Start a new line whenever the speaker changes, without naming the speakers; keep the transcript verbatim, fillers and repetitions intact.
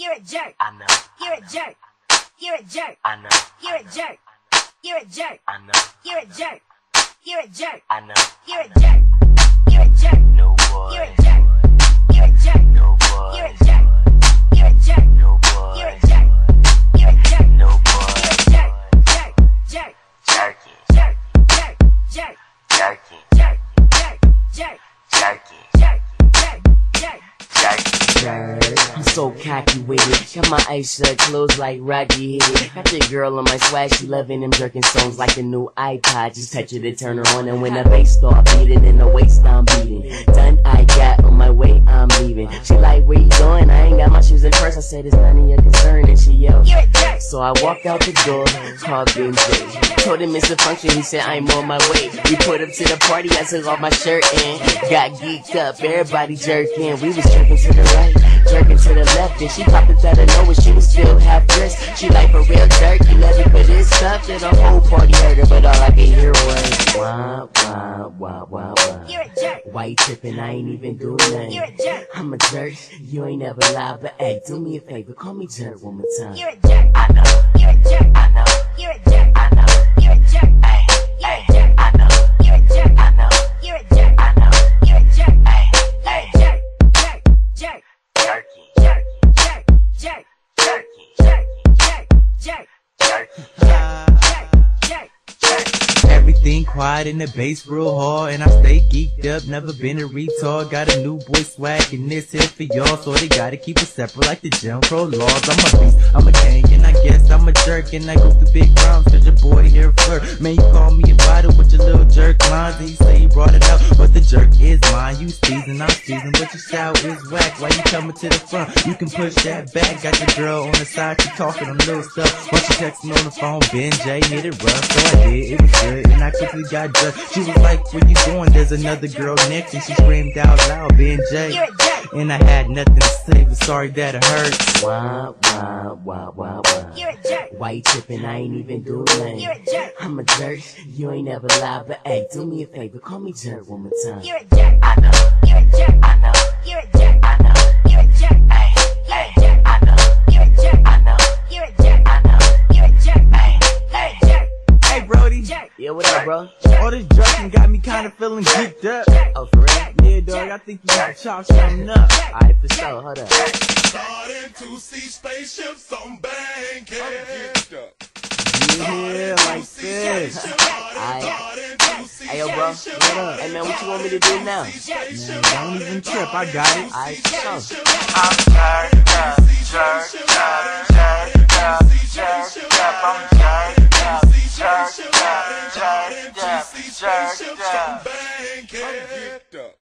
You're a jerk.
I know.
You're a jerk. You're a jerk.
I know.
You're a jerk. You're a jerk.
I know.
You're a jerk. You're a jerk.
I know.
You're a jerk. You're a jerk.
No boy.
You're a jerk. You're a jerk.
No boy.
You're a jerk. You're a jerk.
No boy.
You're a jerk. You're a jerk.
No boy.
You're a jerk. Jerk. Jerk.
Jerking.
Jerk. Jerk. Jerk.
Jerking.
Jerk. Jerk. Jerk.
Jerking.
Jerk. Jerk. Jerk.
Jerking.
I'm so cocky with it. Got my eyes shut, closed like Rocky Head. Got the girl on my swag, she loving them jerking songs like the new iPod. Just touch it to turn her on, and when the bass start beating and the waist I'm beating, done I got on my way, I'm leaving. She like, where you going? I ain't got my shoes in first. I said, it's none of your concern, and she yelled.
You're a jerk.
So I walked out the door, called Ben J. Told him it's a function, he said I'm on my way. We put up to the party, I took off my shirt and got geeked up. Everybody jerking, we was jerking to the right, jerking to the left, and she popped it out of nowhere. She was still half dressed. She like, for real jerk, you love me for this stuff. And the whole party heard her, but all I could hear was wah wah wah wah wah.
You're a jerk.
White trippin', I ain't even do nothing.
You're a jerk.
I'm a jerk, you ain't never lied, but hey, do me a favor, call me jerk one more time.
You're a jerk.
I know.
You're a jerk.
I know.
You're a jerk.
I know.
You're a jerk.
Hey.
You're a
Hey.
jerk.
I know.
You're a jerk.
I know.
You're a jerk.
I know.
You're a jerk.
Hey.
You're
Hey.
a jerk. Jerk. Jerk.
Jerking.
Jerk. Jerk. Jerk.
Jerking.
Jerk. Jerk. Jerk.
Jerking.
Jerk. Jerk.
Everything quiet in the bass real hard, and I stay geeked up, never been a retard. Got a new boy swag and this here for y'all, so they gotta keep it separate like the Jim Crow laws. I'm a beast, I'm a king, and I guess I'm a jerk, and I go through big rounds cause your boy here flirt. Man, you call me a bottle with your little jerk lines, and you say you brought it up, but the jerk is mine. You season, I'm season, but your style is whack. Why you coming to the front? You can push that back. Got your girl on the side, she talking them little stuff. Once she text me on the phone, Ben J hit it rough, so I did, it was good, and I quickly got jerked. She was like, where you going? There's another girl next, and she screamed out loud, Ben J.
You're a jerk.
And I had nothing to say, but sorry that it hurt.
Wah wah wah wah wah.
You're a jerk.
White trippin', I ain't even do nothing.
You're a jerk.
I'm a jerk, you ain't never lied, but hey, do me a favor, call me jerk one more time.
You're a jerk.
I know.
You're a jerk.
I know.
You're a jerk.
I know.
You're a jerk.
Hey.
You're a
Hey.
jerk.
I know.
You're a jerk.
I know.
You're a jerk.
I know.
You're a jerk.
Hey.
You're
Hey.
a jerk.
Hey, Brody,
Jerk.
Yeah, what up, bro?
all this jerking got me kinda feeling geeked up.
Oh, for real?
Yeah, dog, I think you gotta chop something up.
Alright, for sure, hold up.
Starting to see spaceships on Bankhead.
Yeah, like this.
Alright. Hey, yo, bro.
What up?
Hey, man, what you want me to do now?
Man, don't even trip, I got it.
Alright, for sure.
I'm jerked up. Jerked up. Jerked up. Jerked up. I'm jerked up. Jerked up. Jerked up. Jerked up.
Bankhead.